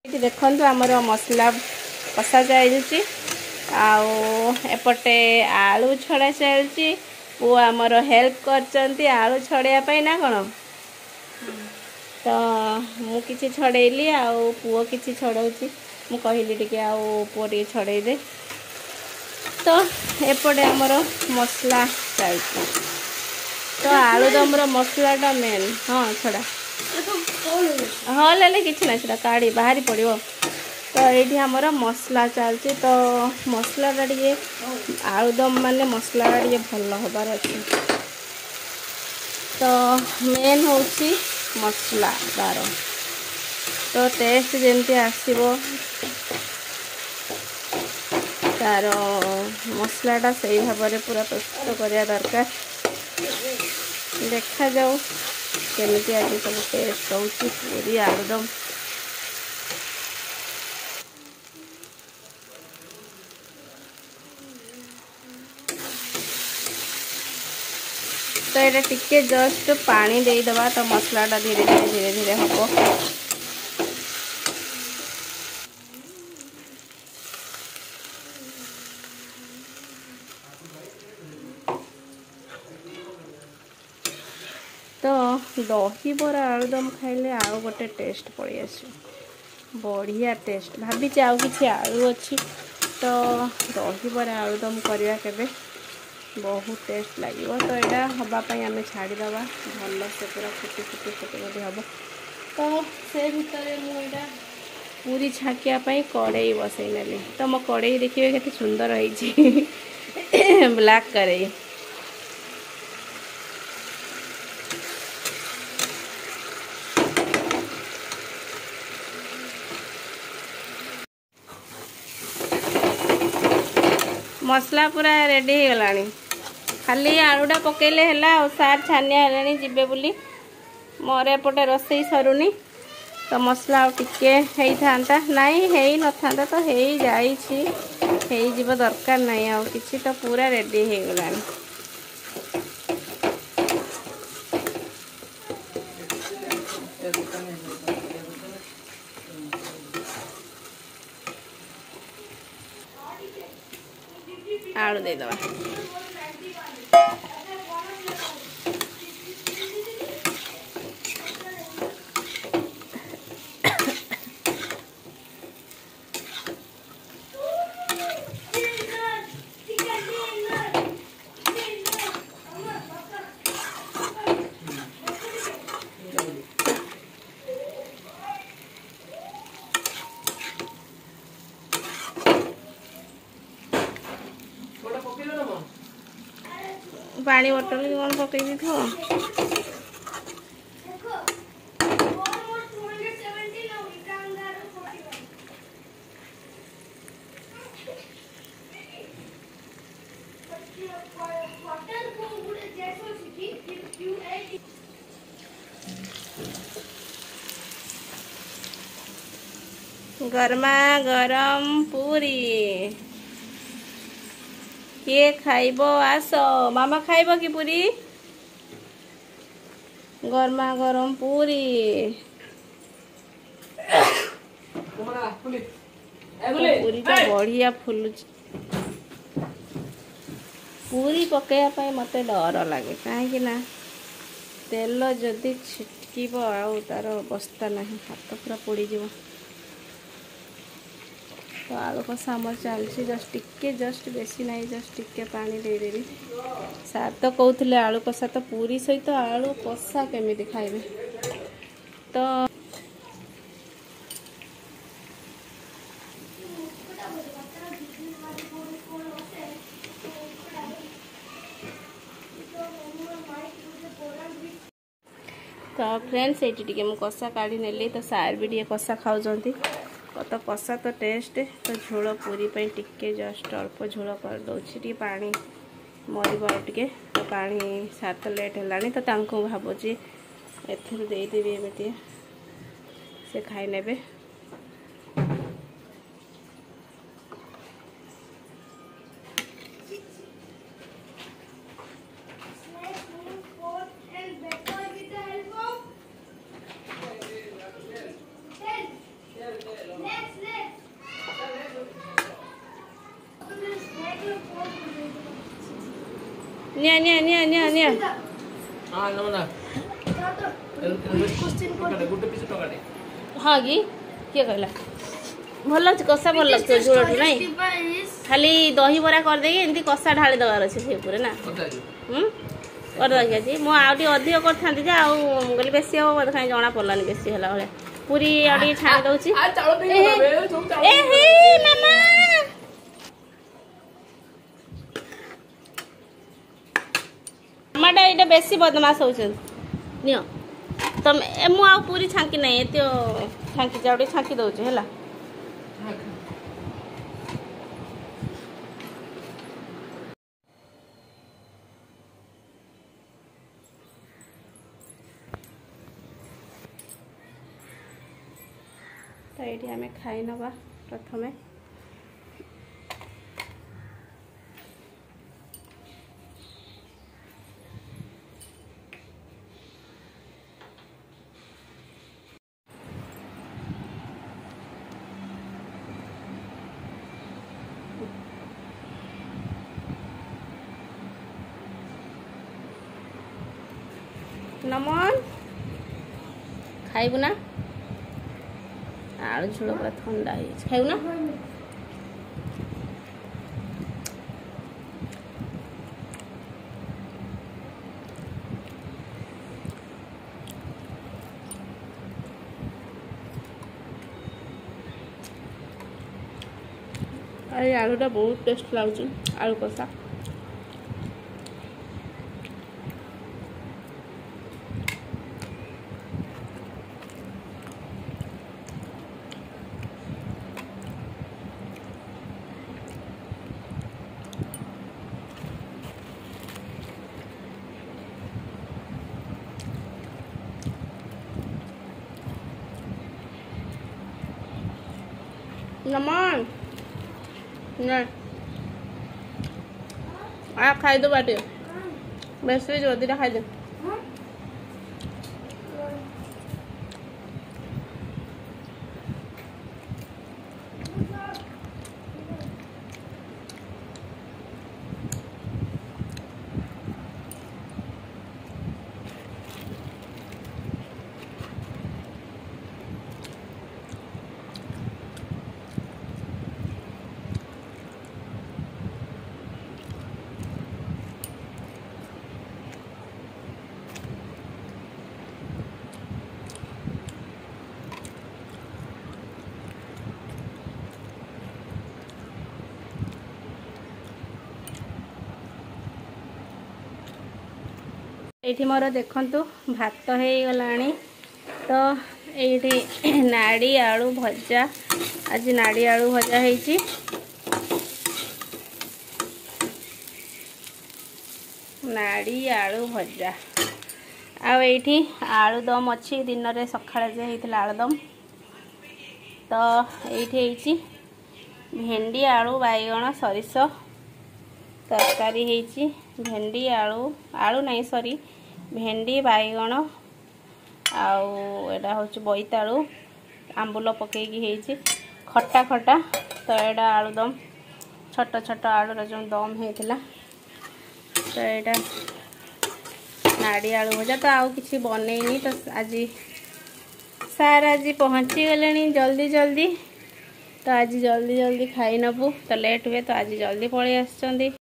ये देखो आमर मसला कषा चलती एपटे आलू छड़ा चलती पु आमर हेल्प कर आलू छड़ाई ना कौन तो मु किसी छड़ेली आउ पुओ किसी छड़ाऊँगी मु कहली टिके आउ पुओ टे छड़े दे तो एपटे आमर मसला चलती तो आलूदम मसलाटा मेन हाँ छड़ा हाँ ले किसी ना छड़ा काढ़ी बाहरी पड़ो तो ये आमर मसला चलती तो मसलाटा टे आलूदम माने मसलाटा टे भल हबार अच्छे तो मेन हूँ मसला तार तो टेस्ट जमती आसो तार मसलाटा से भाव में पूरा प्रस्तुत करवा दरकार देखा जाऊ केमिति आज सब टेस्ट होची पूरी आलूदम तो ये टिके जस्ट पानी दे दबा तो मसलाटा धीरे धीरे हम तो दही बरा आलूदम खाइले आउ गोटे टेस्ट पड़े आस बढ़िया टेस्ट भाभी आउ कि आलू अच्छी तो दही बरा आलूदम करवा केबे बहुत टेस्ट लगे तो यहाँ हाँपाई आम छाड़ीदा भल से पूरा फुटी फुटी फुटी फुटी हम तो से भितर मुझा पूरी छाकियापाई कड़े बसई नेली तो मो कड़े देखिए केते सुंदर है ब्लैक कड़े मसला पूरा रेडी हो गलानी खाली आलूटा पकेले है सार छानिया है जीवे बोली मोर एपटे रोसई सरुनी तो मसला टिके था नाई है न था तो हो दरकार नहीं आ किसी तो पूरा रेडी हो गलानी आलू दे दवा पानी बोतल कौन पकई दी थो गरमा गरम पूरी किए खाइबो आस मामा खाइबो कि पूरी गरमा गरम पूरी पूरी तो बढ़िया फुलु पूरी पकड़ा मत डर लगे कहीं तेल जदि छिटक आउ तार अवस्था ना हाथ पूरा पोड़ी जीव तो आलू कषा आमर चलती जस्ट बेसी ना जस्ट टिके पानी दे देवी सार तो कहते आलू कषा तो पूरी सहित आलू कषा केमिति खाइबे तो फ्रेंड्स ये टिके मु कषा काढ़ी नेली तो सार भी टे कषा खाऊँ तो कषा तो टेस्ट तो झोल पूरी पे टिके जस्ट अल्प झोल कर दौर पानी मरब टे तो पानी सार तो लेट है तो भावुची एदेवी एमती से खाई ने निया निया निया निया निया हां नो ना गुटे पीस टकाटे हाँ कि किए कहला भल कषा भल लगते झोल नहीं खाली दही बरा कर देगी एमती कषा ढाली दबार अच्छे से पूरे ना करदे मुझे आउट अधिक कर कहली बेसी हम मतलब कहीं जना पड़ानी बेसी है भाई पूरी आगे छाणी दौची मामाटा ये बेसी बदमाश होती तुम मु पूरी छांकी नहीं एत छांकी जाओ छांकी दौचे है तो ये आम खाई नवा प्रथमे नमन खाइबू ना आलू झोल पूरा ठंडा खाइबू ना अरे आलूटा बहुत टेस्ट लगुच आलू कषा नमन नहीं आ खाई दो बाटे बेसी जो दीटा खाई दे ये मोर देखु भात हो गला तो ये नाड़ी आलू भजा आज नाड़ी आलू भजा है नाड़ी आलू भजा आठी आलुदम अच्छी दिन में सकाଳେ होता आलुदम तो ये भेंडी आलू बैगण सरिष तरकारी है भेंडी आलू आलू नहीं सॉरी भेंडी बैगण आउटा हूँ बोईतालू आंबुल पकईकि खटा खटा तो यहाँ आलुदम छोट छोट आलूर जो दम होता तो यहाँ नाड़ी आलू भजा तो आउ कि बनईनी तो आज सार आज पहुँची गले जल्दी जल्दी तो आज जल्दी जल्दी खाई नबू तो लेट हुए तो आज जल्दी पलि आस।